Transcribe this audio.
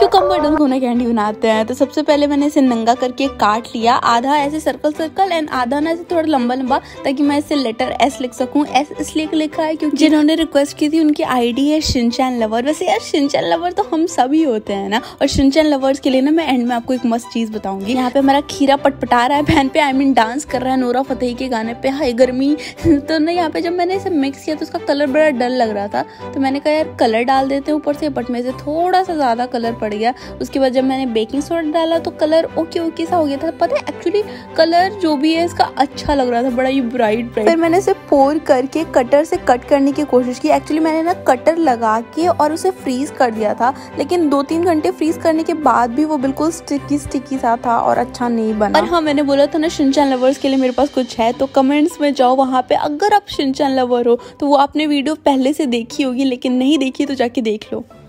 Cucumber घोना candy बनाते हैं। तो सबसे पहले मैंने इसे नंगा करके काट लिया, आधा ऐसे सर्कल सर्कल एंड आधा ना ऐसे थोड़ा लंबा लंबा, ताकि मैं इसे लेटर एस लिख सकूं। एस इसलिए लिखा है क्योंकि जिन्होंने रिक्वेस्ट की थी उनकी आईडी है शिनचैन लवर। वैसे यार शिनचैन लवर तो हम सभी होते हैं ना, और शिनचैन लवर्स के लिए ना मैं एंड में आपको एक मस्त चीज बताऊंगी। यहाँ पे हमारा खीरा पटपटा रहा है फैन पे, आई मीन डांस कर रहा है नोरा फतेही के गाने पे, हाय गर्मी। तो ना यहाँ पे जब मैंने इसे मिक्स किया तो उसका कलर बड़ा डल लग रहा था, तो मैंने कहा यार कलर डाल देते हैं ऊपर से, बट में से थोड़ा सा ज्यादा कलर पड़ गया। उसके बाद जब मैंने बेकिंग सोडा डाला तो कलर ओके ओके सा हो गया था। पता है एक्चुअली कलर जो भी है इसका अच्छा लग रहा था, बड़ा ही ब्राइट। फिर मैंने इसे पोर करके कटर से कट करने की कोशिश की। एक्चुअली मैंने ना कटर लगा के और उसे फ्रीज कर दिया था, लेकिन 2-3 घंटे फ्रीज करने के बाद भी वो बिल्कुल स्टिकी सा था और अच्छा नहीं बना। और हाँ, मैंने बोला था ना शिनचैन लवर्स के लिए मेरे पास कुछ है, तो कमेंट्स में जाओ, वहाँ पे अगर आप शिनचैन लवर हो तो वो आपने वीडियो पहले से देखी होगी, लेकिन नहीं देखी तो जाके देख लो।